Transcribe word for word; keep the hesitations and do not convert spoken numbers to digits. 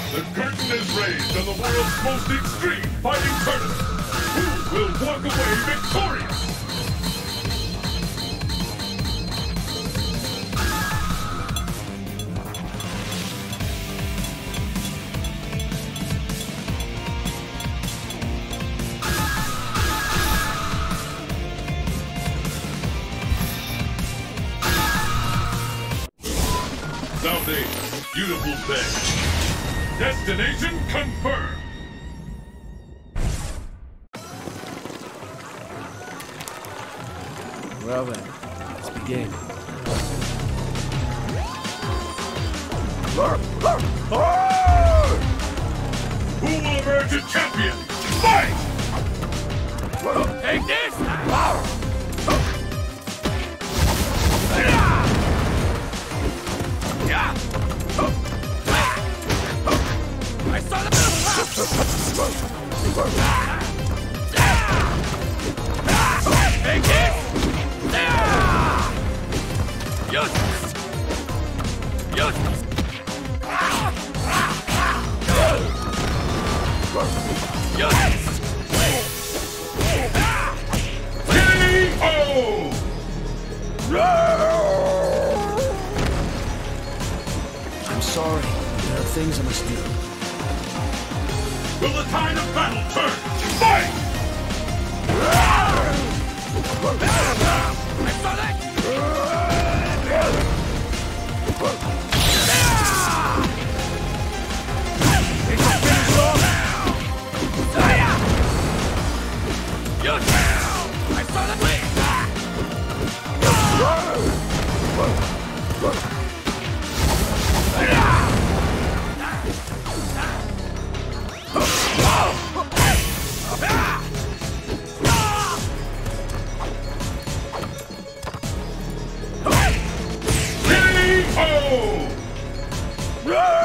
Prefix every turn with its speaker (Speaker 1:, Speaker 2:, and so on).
Speaker 1: The curtain is raised on the world's most extreme fighting tournament. Who will walk away victorious? South Ace, beautiful bay. Destination confirmed.
Speaker 2: Well then, let's begin.
Speaker 1: Who will emerge a champion? Fight!
Speaker 3: Take this! I saw the Take this! Useless! Useless! Useless!
Speaker 1: K O!
Speaker 2: I'm sorry. There are things I must do.
Speaker 1: Will the tide of battle turn? Fight!
Speaker 3: I saw that! I saw that!
Speaker 1: K O!